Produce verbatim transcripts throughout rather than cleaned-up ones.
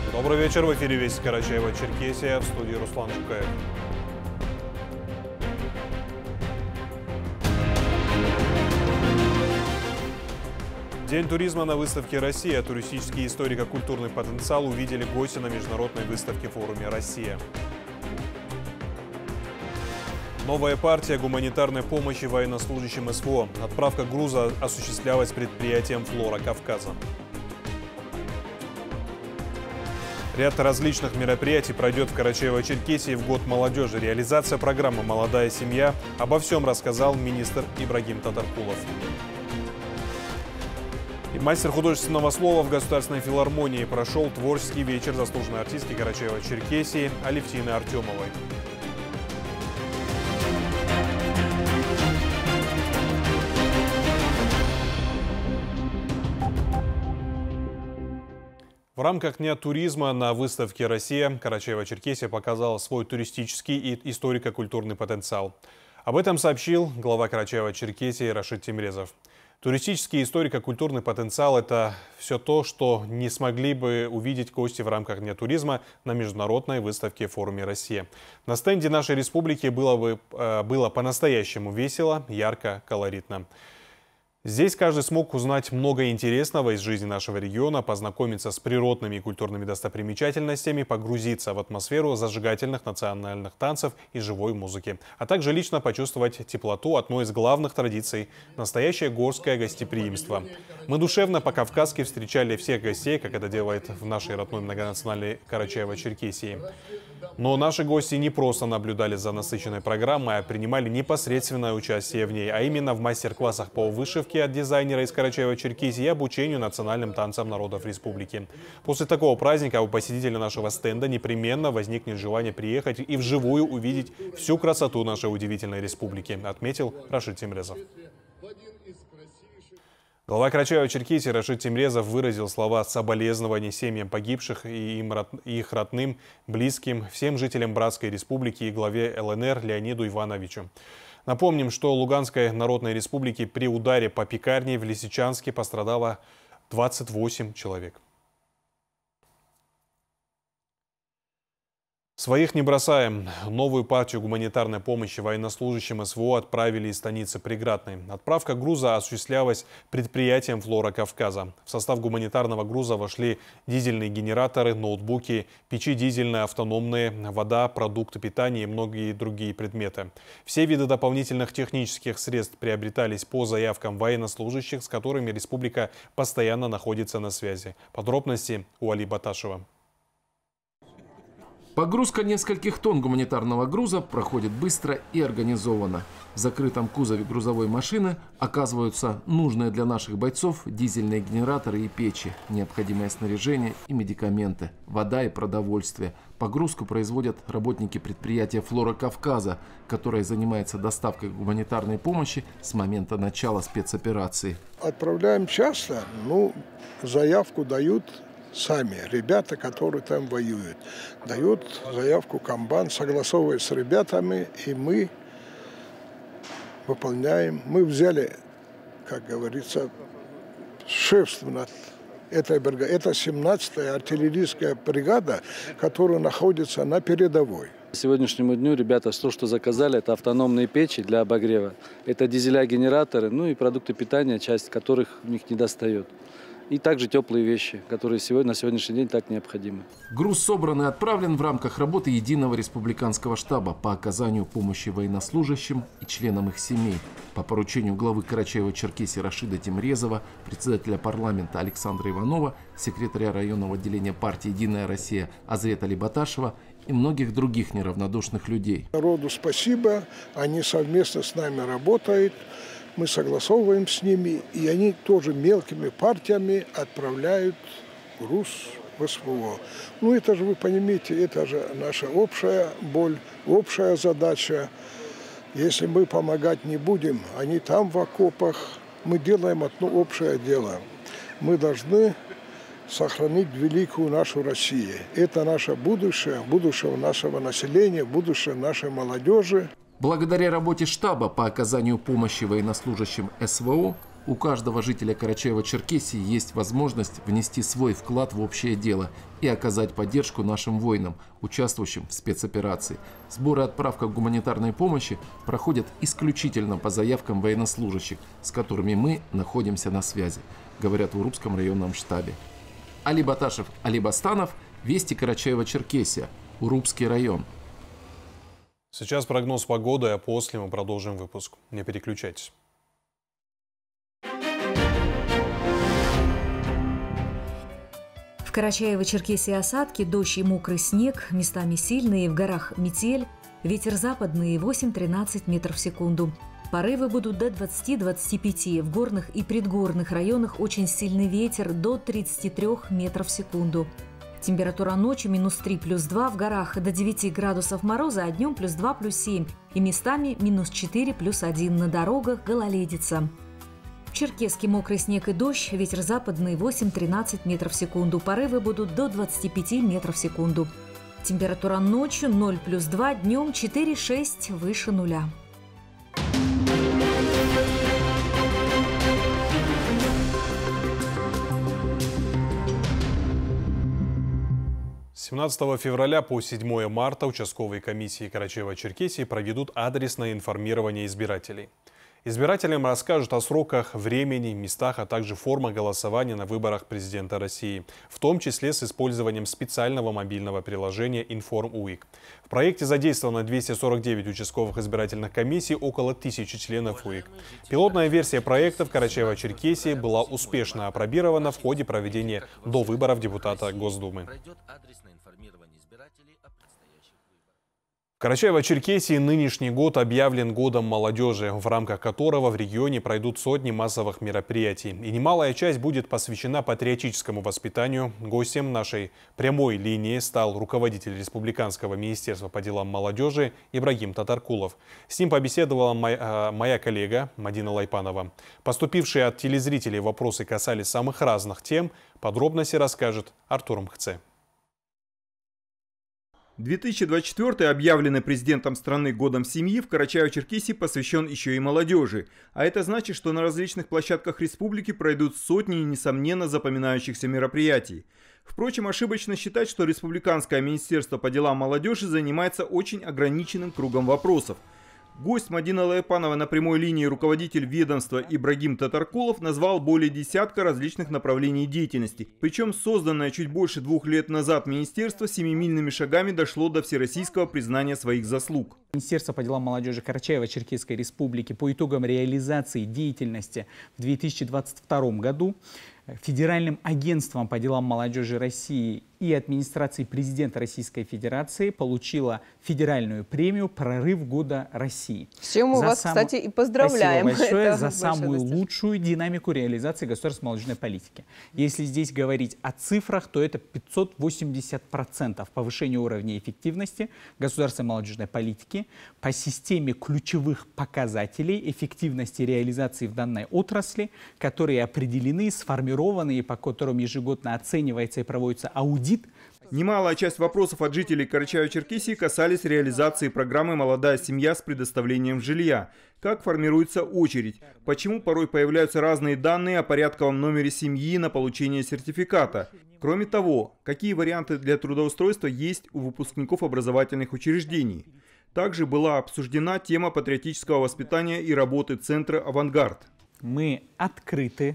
Добрый вечер. В эфире «Вести Карачаево-Черкесия», в студии Руслан Жукаев. День туризма на выставке «Россия». Туристический и историко-культурный потенциал увидели гости на международной выставке в форуме «Россия». Новая партия гуманитарной помощи военнослужащим СВО. Отправка груза осуществлялась предприятием «Флора Кавказа». Ряд различных мероприятий пройдет в Карачаево-Черкесии в год молодежи. Реализация программы «Молодая семья». Обо всем рассказал министр Ибрагим Татаркулов. И мастер художественного слова в Государственной филармонии прошел творческий вечер заслуженной артистки Карачаево-Черкесии Алевтины Артемовой. В рамках Дня туризма на выставке «Россия» Карачаево-Черкесия показала свой туристический и историко-культурный потенциал. Об этом сообщил глава Карачаево-Черкесии Рашид Темрезов. Туристический и историко-культурный потенциал – это все то, что не смогли бы увидеть гости в рамках Дня туризма на международной выставке в форуме «Россия». На стенде нашей республики было, бы, было по-настоящему весело, ярко, колоритно. Здесь каждый смог узнать много интересного из жизни нашего региона, познакомиться с природными и культурными достопримечательностями, погрузиться в атмосферу зажигательных национальных танцев и живой музыки, а также лично почувствовать теплоту одной из главных традиций – настоящее горское гостеприимство. Мы душевно по-кавказски встречали всех гостей, как это делает в нашей родной многонациональной Карачаево-Черкесии. Но наши гости не просто наблюдали за насыщенной программой, а принимали непосредственное участие в ней, а именно в мастер-классах по вышивке от дизайнера из Карачаево-Черкесии и обучению национальным танцам народов республики. После такого праздника у посетителя нашего стенда непременно возникнет желание приехать и вживую увидеть всю красоту нашей удивительной республики, отметил Рашид Темрезов. Глава Карачаево-Черкесии Рашид Темрезов выразил слова соболезнования семьям погибших и им, их родным, близким, всем жителям Братской республики и главе ЛНР Леониду Ивановичу. Напомним, что Луганской Народной Республике при ударе по пекарне в Лисичанске пострадало двадцать восемь человек. Своих не бросаем. Новую партию гуманитарной помощи военнослужащим СВО отправили из станицы Преградной. Отправка груза осуществлялась предприятием «Флора Кавказа». В состав гуманитарного груза вошли дизельные генераторы, ноутбуки, печи дизельные, автономные, вода, продукты питания и многие другие предметы. Все виды дополнительных технических средств приобретались по заявкам военнослужащих, с которыми республика постоянно находится на связи. Подробности у Али Баташева. Погрузка нескольких тонн гуманитарного груза проходит быстро и организованно. В закрытом кузове грузовой машины оказываются нужные для наших бойцов дизельные генераторы и печи, необходимое снаряжение и медикаменты, вода и продовольствие. Погрузку производят работники предприятия «Флора Кавказа», которое занимается доставкой гуманитарной помощи с момента начала спецоперации. Отправляем часто, ну, заявку дают сами ребята, которые там воюют. Дают заявку комбан, согласовываясь с ребятами, и мы выполняем. Мы взяли, как говорится, шефство над этой бригадой. Это семнадцатая артиллерийская бригада, которая находится на передовой. К сегодняшнему дню ребята то, что заказали, это автономные печи для обогрева. Это дизеля-генераторы, ну и продукты питания, часть которых у них не достает. И также теплые вещи, которые сегодня, на сегодняшний день так необходимы. Груз собран и отправлен в рамках работы Единого республиканского штаба по оказанию помощи военнослужащим и членам их семей. По поручению главы Карачаево-Черкесии Рашида Темрезова, председателя парламента Александра Иванова, секретаря районного отделения партии «Единая Россия» Азрета Али Баташева и многих других неравнодушных людей. Народу спасибо, они совместно с нами работают. Мы согласовываем с ними, и они тоже мелкими партиями отправляют груз в СВО. Ну, это же, вы понимаете, это же наша общая боль, общая задача. Если мы помогать не будем, они там в окопах, мы делаем одно общее дело. Мы должны сохранить великую нашу Россию. Это наше будущее, будущее нашего населения, будущее нашей молодежи. Благодаря работе штаба по оказанию помощи военнослужащим СВО У каждого жителя Карачаева-Черкесии есть возможность внести свой вклад в общее дело и оказать поддержку нашим воинам, участвующим в спецоперации. Сбор и отправка гуманитарной помощи проходят исключительно по заявкам военнослужащих, с которыми мы находимся на связи, говорят в Урупском районном штабе. Али Баташев, Али Бастанов, Вести Карачаева-Черкесия, Урупский район. Сейчас прогноз погоды, а после мы продолжим выпуск. Не переключайтесь. В Карачаево-Черкесии осадки, дождь и мокрый снег, местами сильные, в горах метель, ветер западный восемь-тринадцать метров в секунду. Порывы будут до двадцати — двадцати пяти, в горных и предгорных районах очень сильный ветер до тридцати трёх метров в секунду. Температура ночью минус три плюс два, в горах до девяти градусов мороза, а днем плюс два плюс семь и местами минус четыре плюс один, на дорогах гололедица. В Черкесске мокрый снег и дождь, ветер западный восемь-тринадцать метров в секунду, порывы будут до двадцати пяти метров в секунду. Температура ночью ноль плюс два, днем четыре-шесть выше нуля. С семнадцатого февраля по седьмое марта участковые комиссии Карачаева-Черкесии проведут адресное информирование избирателей. Избирателям расскажут о сроках, времени, местах, а также формах голосования на выборах президента России, в том числе с использованием специального мобильного приложения «Информ-УИК». В проекте задействовано двести сорок девять участковых избирательных комиссий, около тысячи членов УИК. Пилотная версия проекта в Карачаево-Черкесии была успешно опробирована в ходе проведения довыборов депутата Госдумы. В Карачаево-Черкесии нынешний год объявлен годом молодежи, в рамках которого в регионе пройдут сотни массовых мероприятий. И немалая часть будет посвящена патриотическому воспитанию. Гостем нашей прямой линии стал руководитель Республиканского министерства по делам молодежи Ибрагим Татаркулов. С ним побеседовала моя, моя коллега Мадина Лайпанова. Поступившие от телезрителей вопросы касались самых разных тем. Подробности расскажет Артур Мхце. две тысячи двадцать четвёртый, объявленный президентом страны годом семьи, в Карачаево-Черкесии посвящен еще и молодежи. А это значит, что на различных площадках республики пройдут сотни, несомненно, запоминающихся мероприятий. Впрочем, ошибочно считать, что Республиканское министерство по делам молодежи занимается очень ограниченным кругом вопросов. Гость Мадина Лайпанова на прямой линии, руководитель ведомства Ибрагим Татаркулов, назвал более десятка различных направлений деятельности. Причем созданное чуть больше двух лет назад министерство семимильными шагами дошло до всероссийского признания своих заслуг. Министерство по делам молодежи Карачаево-Черкесской республики по итогам реализации деятельности в две тысячи двадцать втором году Федеральным агентством по делам молодежи России и администрацией президента Российской Федерации получила федеральную премию «Прорыв года России». С чем мы за вас, сам... кстати, и поздравляем. Спасибо большое Это за самую достижение. лучшую динамику реализации государственной молодежной политики. Если здесь говорить о цифрах, то это пятьсот восемьдесят процентов повышения уровня эффективности государственной молодежной политики по системе ключевых показателей эффективности реализации в данной отрасли, которые определены, сформированы и по которым ежегодно оценивается и проводится аудит. Немалая часть вопросов от жителей Карачаево-Черкесии касались реализации программы «Молодая семья» с предоставлением жилья. Как формируется очередь? Почему порой появляются разные данные о порядковом номере семьи на получение сертификата? Кроме того, какие варианты для трудоустройства есть у выпускников образовательных учреждений? Также была обсуждена тема патриотического воспитания и работы Центра «Авангард». Мы открыты.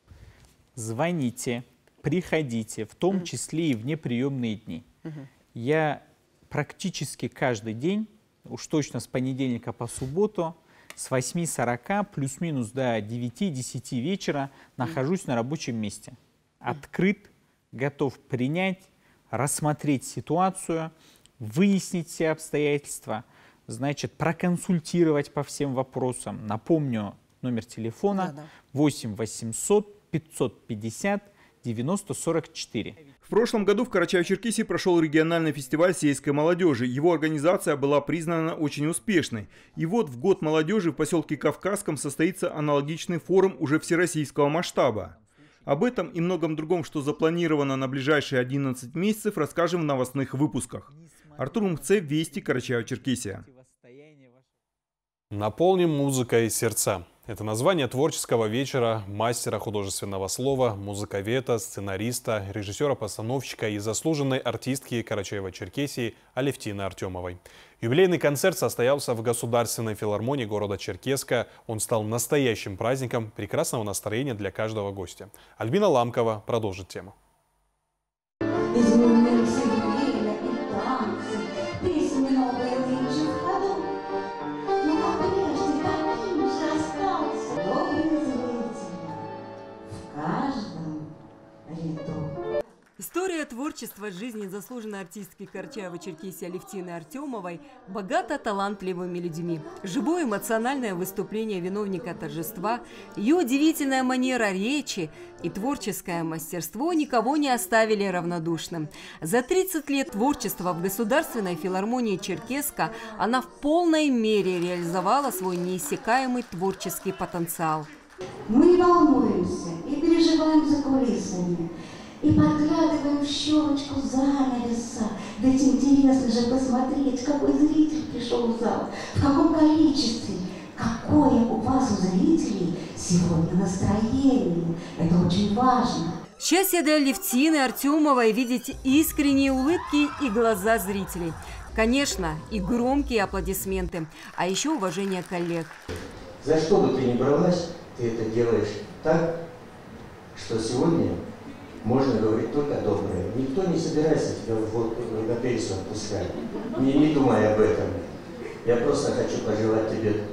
Звоните, приходите, в том числе и в неприемные дни. Uh-huh. Я практически каждый день, уж точно с понедельника по субботу, с восьми сорока плюс-минус до девяти-десяти вечера нахожусь на рабочем месте. Открыт, готов принять, рассмотреть ситуацию, выяснить все обстоятельства, значит, проконсультировать по всем вопросам. Напомню, номер телефона да, да. восемь восемьсот пятьсот пятьдесят девяносто сорок четыре. В прошлом году в Карачаево-Черкесии прошел региональный фестиваль сельской молодежи. Его организация была признана очень успешной. И вот в год молодежи в поселке Кавказском состоится аналогичный форум уже всероссийского масштаба. Об этом и многом другом, что запланировано на ближайшие одиннадцать месяцев, расскажем в новостных выпусках. Артур Мхце, Вести, Карачаево-Черкесия. Наполним музыкой сердца. Это название творческого вечера мастера художественного слова, музыковеда, сценариста, режиссера-постановщика и заслуженной артистки Карачаево-Черкесии Алевтины Артемовой. Юбилейный концерт состоялся в Государственной филармонии города Черкесска. Он стал настоящим праздником прекрасного настроения для каждого гостя. Альбина Ламкова продолжит тему. История творчества жизни заслуженной артистки Карачаево-Черкесии Алевтины Артемовой богата талантливыми людьми. Живое эмоциональное выступление виновника торжества, ее удивительная манера речи и творческое мастерство никого не оставили равнодушным. За тридцать лет творчества в Государственной филармонии Черкесска она в полной мере реализовала свой неиссякаемый творческий потенциал. Мы волнуемся и переживаем за кулисами. И подглядываем в щелочку занавеса. Ведь интересно же посмотреть, какой зритель пришел в зал, в каком количестве, какое у вас, у зрителей, сегодня настроение. Это очень важно. Счастье для Алевтины Артемовой видеть искренние улыбки и глаза зрителей. Конечно, и громкие аплодисменты, а еще уважение коллег. За что бы ты ни бралась, ты это делаешь так, что сегодня можно говорить только доброе. Никто не собирается тебя в европейцу отпускать, не, не думая об этом. Я просто хочу пожелать тебе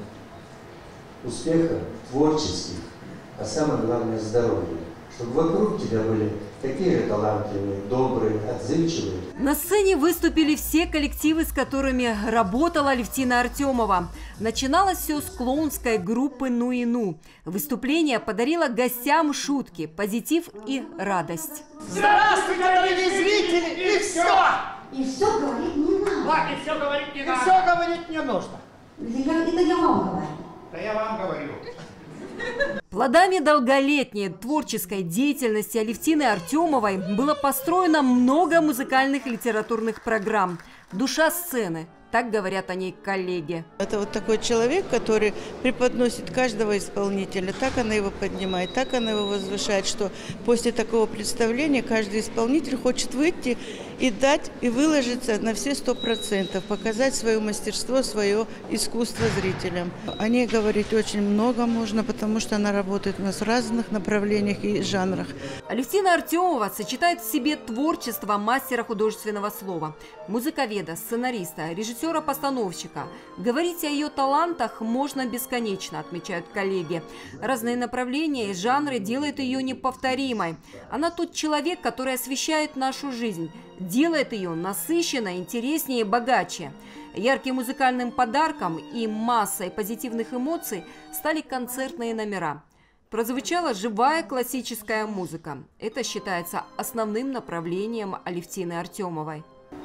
успеха творческих, а самое главное здоровья. Чтобы вокруг тебя были такие же талантливые, добрые, отзывчивые. На сцене выступили все коллективы, с которыми работала Алевтина Артемова. Начиналось все с клоунской группы «Ну и ну». Выступление подарило гостям шутки, позитив и радость. Здравствуйте, дорогие зрители! И все! И все говорить не надо. Ладно, и все говорить не надо. И все говорить не нужно. Это я вам говорю. Да я вам говорю. Плодами долголетней творческой деятельности Алевтины Артемовой было построено много музыкальных и литературных программ. Душа сцены. Так говорят о ней коллеги. Это вот такой человек, который преподносит каждого исполнителя. Так она его поднимает, так она его возвышает, что после такого представления каждый исполнитель хочет выйти и дать, и выложиться на все сто процентов, показать свое мастерство, свое искусство зрителям. О ней говорить очень много можно, потому что она работает у нас в разных направлениях и жанрах. Алевтина Артемова сочетает в себе творчество мастера художественного слова, музыковеда, сценариста, режиссера-постановщика. Говорить о ее талантах можно бесконечно, отмечают коллеги. Разные направления и жанры делают ее неповторимой. Она тот человек, который освещает нашу жизнь, делает ее насыщенной, интереснее и богаче. Ярким музыкальным подарком и массой позитивных эмоций стали концертные номера. Прозвучала живая классическая музыка. Это считается основным направлением Алевтины Артемовой.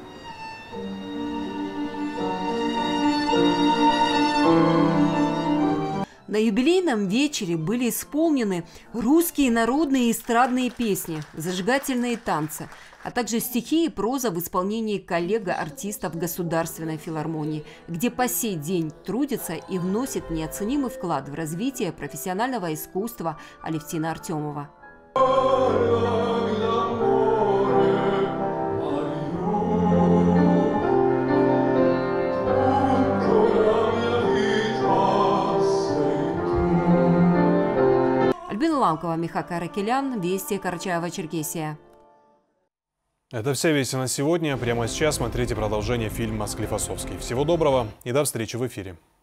На юбилейном вечере были исполнены русские народные и эстрадные песни, зажигательные танцы, а также стихи и проза в исполнении коллег-артистов Государственной филармонии, где по сей день трудится и вносит неоценимый вклад в развитие профессионального искусства Алевтина Артемова. Альбина Ламкова, Михаил Каракелян, Вести, Карачаево-Черкесия. Это все вести на сегодня. Прямо сейчас смотрите продолжение фильма «Склифосовский». Всего доброго и до встречи в эфире.